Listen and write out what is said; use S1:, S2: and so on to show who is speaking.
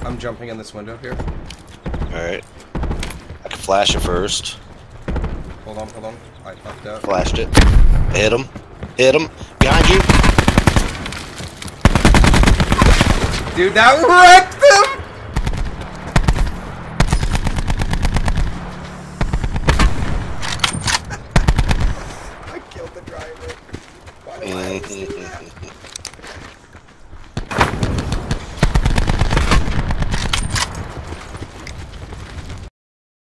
S1: I'm jumping in this window here.
S2: Alright. I can flash it first.
S1: Hold on, hold on. I fucked up.
S2: Flashed it. Hit him. Hit him. Behind you.
S1: Dude, that wrecked him! I killed the driver. Why do I always do that?